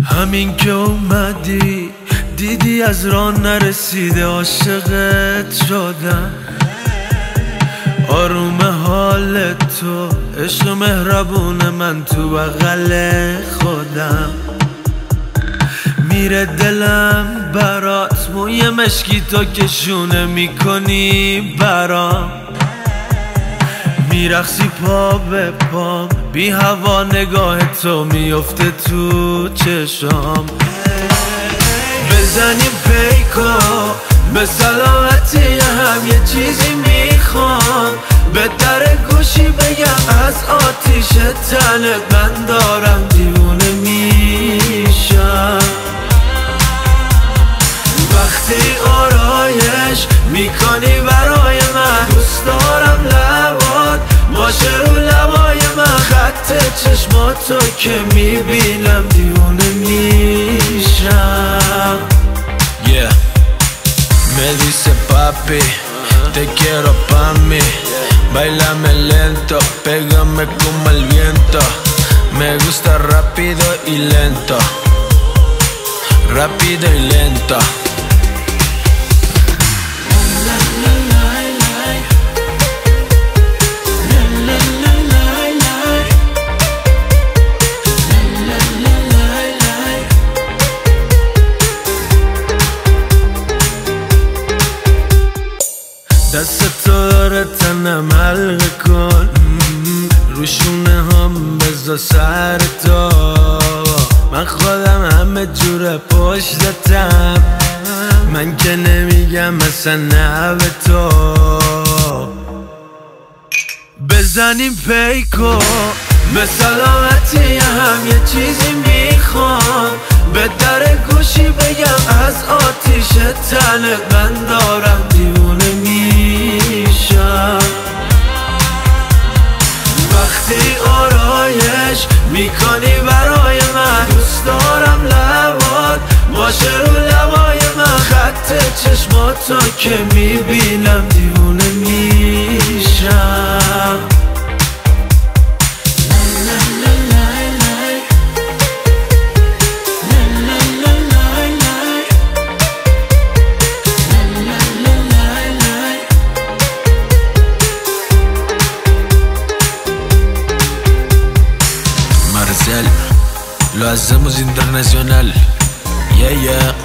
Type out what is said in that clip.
همین که اومدی دیدی از راه نرسیده عاشقت شدم. آروم حال تو عشق مهربون من تو بغل خودم. میره دلم برات موی مشکی تو که شونه میکنی برام. میرقصی پا به پام بی هوا نگاه تو میفته تو چشام. بزنیم پیکو به سلامتی هم یه چیزی میخوام. به در گوشی بگم از آتیش تنت من دارم دیوونه میشم. وقتی آرایش میکنی برای من دوست دارم لبات باشه رو لبای من. خط چشماتو که میبینم دیوونه میشم. Me dice papi, te quiero pa' mí. Bailame lento, pégame como el viento. Me gusta rápido y lento. Rápido y lento. دست تو داره تنم حلقه کن. روشونه هم بذار سر تو. من خودم همه جوره پشتتم. من که نمیگم مثلا نه به تو. بزنیم پیکو به سلامتی هم یه چیزی میخوام. به در گوشی بگم از آتیش تنت من دارم دیوونه میشم. وقتی آرایش میکنی برای من دوست دارم لبات باشه رو لبای من. خط چشماتو که میبینم دیوونه میشم. Marcel, lo hacemos internacional. Yeah, yeah.